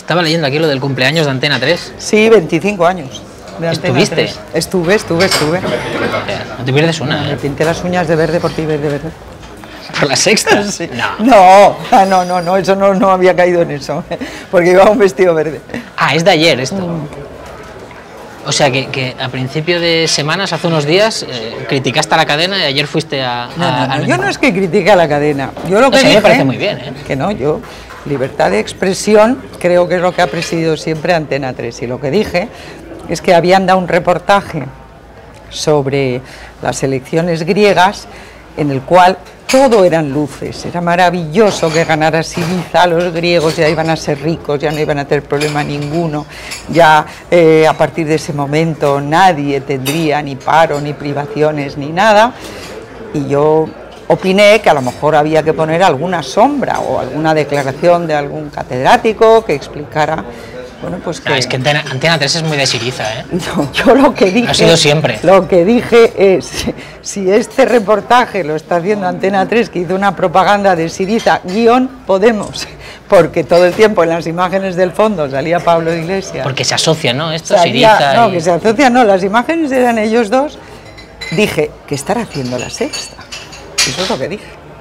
Estaba leyendo aquí lo del cumpleaños de Antena 3. Sí, 25 años. De Antena ¿Estuviste? 3. Estuve. No te pierdes una, Me pinté las uñas de verde por ti, verde. ¿Por la Sexta? Sí. No. No, eso no había caído en eso, porque llevaba un vestido verde. Ah, es de ayer esto. O sea, que a principio de semanas, hace unos días, criticaste a la cadena y ayer fuiste a... No, yo no es que critique a la cadena. Yo lo que dije, me parece muy bien, ¿eh? Que no, yo, libertad de expresión, creo que es lo que ha presidido siempre Antena 3. Y lo que dije es que habían dado un reportaje sobre las elecciones griegas en el cual todo eran luces, era maravilloso que ganara Syriza, los griegos ya iban a ser ricos, ya no iban a tener problema ninguno, ya a partir de ese momento nadie tendría ni paro, ni privaciones, ni nada, y yo opiné que a lo mejor había que poner alguna sombra o alguna declaración de algún catedrático que explicara. Bueno, pues que... No, es que Antena 3 es muy de Syriza, ¿eh? No, yo lo que dije... Ha sido siempre. Lo que dije es, si este reportaje lo está haciendo Antena 3, que hizo una propaganda de Syriza, _Podemos, porque todo el tiempo en las imágenes del fondo salía Pablo Iglesias. Porque se asocia, ¿no? Esto, Syriza... Syriza No, y... que se asocia, no, las imágenes eran ellos dos. Dije, ¿qué estará haciendo la Sexta? Eso es lo que dije.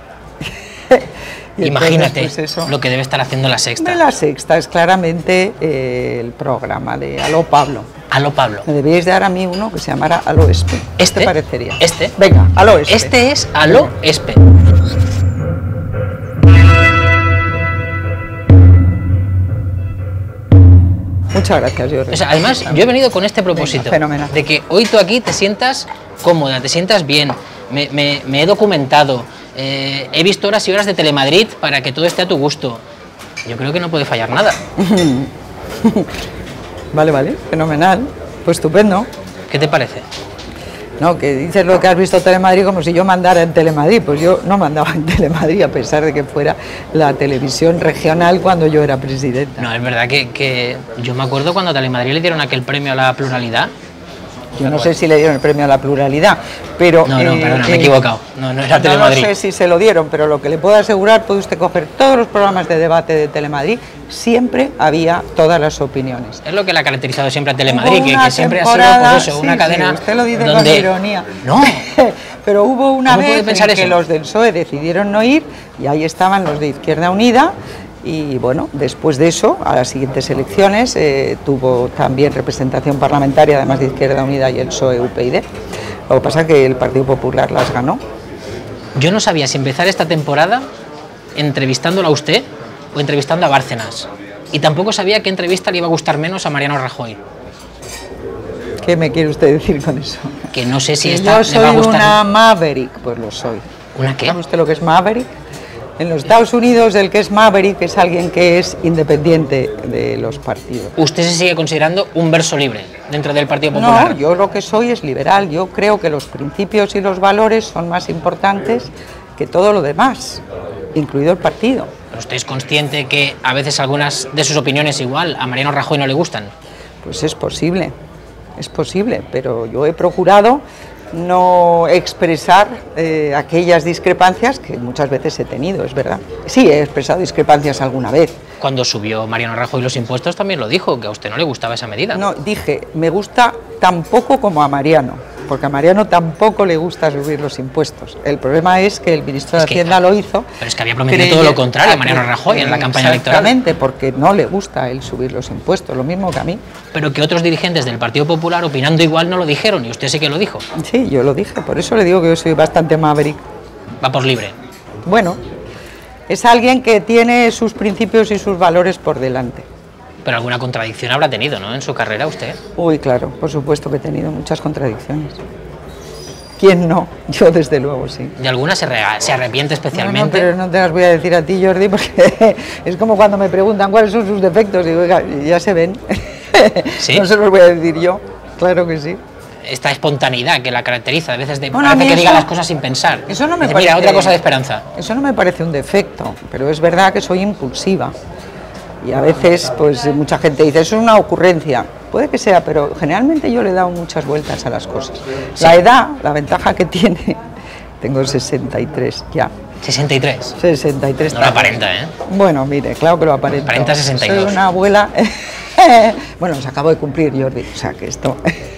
Y imagínate entonces, pues eso, lo que debe estar haciendo la Sexta. De la Sexta es claramente el programa de Aló Pablo. Aló Pablo. Me debíais dar a mí uno que se llamara Aló Espe. ¿Qué te parecería? ¿Este? Venga, Aló Espe. Este es Aló Espe. Muchas gracias, Jordi. O sea, además, yo he venido con este propósito. Venga, fenomenal. De que hoy tú aquí te sientas cómoda, te sientas bien. Me he documentado. He visto horas y horas de Telemadrid para que todo esté a tu gusto. Yo creo que no puede fallar nada. Vale, fenomenal. Pues estupendo. ¿Qué te parece? No, que dices lo que has visto Telemadrid como si yo mandara en Telemadrid. Pues yo no mandaba en Telemadrid, a pesar de que fuera la televisión regional cuando yo era presidenta. No, es verdad que yo me acuerdo cuando a Telemadrid le dieron aquel premio a la pluralidad. Yo no sé si le dieron el premio a la pluralidad, pero... No, perdona, me he equivocado. No era Telemadrid. No sé si se lo dieron, pero lo que le puedo asegurar, puede usted coger todos los programas de debate de Telemadrid, siempre había todas las opiniones. Es lo que le ha caracterizado siempre a Telemadrid, que siempre ha sido pues eso, una cadena sí, usted lo dice donde... con ironía. No. Pero hubo una vez en que los del PSOE decidieron no ir, y ahí estaban los de Izquierda Unida. Y bueno, después de eso, a las siguientes elecciones, tuvo también representación parlamentaria, además de Izquierda Unida y el PSOE-UPyD. Lo que pasa es que el Partido Popular las ganó. Yo no sabía si empezar esta temporada entrevistándola a usted o entrevistando a Bárcenas. Y tampoco sabía qué entrevista le iba a gustar menos a Mariano Rajoy. ¿Qué me quiere usted decir con eso? Que no sé si esta yo le va a soy gustar... una Maverick, pues lo soy. ¿Una qué? ¿Sabe usted lo que es Maverick? En los Estados Unidos, el que es Maverick es alguien que es independiente de los partidos. ¿Usted se sigue considerando un verso libre dentro del Partido Popular? No, yo lo que soy es liberal. Yo creo que los principios y los valores son más importantes que todo lo demás, incluido el partido. ¿Pero usted es consciente que a veces algunas de sus opiniones igual a Mariano Rajoy no le gustan? Pues es posible, pero yo he procurado no expresar aquellas discrepancias que muchas veces he tenido, es verdad. Sí, he expresado discrepancias alguna vez. Cuando subió Mariano Rajoy los impuestos también lo dijo, que a usted no le gustaba esa medida. No, dije, me gusta tan poco como a Mariano, porque a Mariano tampoco le gusta subir los impuestos. El problema es que el ministro de Hacienda lo hizo. Pero es que había prometido todo lo contrario a Mariano Rajoy en la campaña electoral. Exactamente, porque no le gusta el subir los impuestos, lo mismo que a mí. Pero que otros dirigentes del Partido Popular, opinando igual, no lo dijeron, y usted sí que lo dijo. Sí, yo lo dije, por eso le digo que yo soy bastante maverick. Va por libre. Bueno, es alguien que tiene sus principios y sus valores por delante. Pero alguna contradicción habrá tenido, ¿no?, en su carrera usted. Uy, claro, por supuesto que he tenido muchas contradicciones. ¿Quién no? Yo desde luego sí. ¿De alguna se arrepiente especialmente? No, pero no te las voy a decir a ti, Jordi, porque es como cuando me preguntan cuáles son sus defectos. Digo, oiga, ya se ven. ¿Sí? No se los voy a decir yo, claro que sí. Esta espontaneidad que la caracteriza, a veces Bueno, parece que eso, diga las cosas sin pensar. Eso no me Dice, parece, mira, otra cosa de Esperanza. Eso no me parece un defecto, pero es verdad que soy impulsiva. Y a veces, pues mucha gente dice, eso es una ocurrencia. Puede que sea, pero generalmente yo le he dado muchas vueltas a las cosas. Sí. La edad, la ventaja que tiene, tengo 63 ya. 63. 63. No lo aparenta, ¿eh? Bueno, mire, claro que lo aparenta. Aparenta 62. Soy una abuela... Bueno, se acabo de cumplir, Jordi, o sea que esto...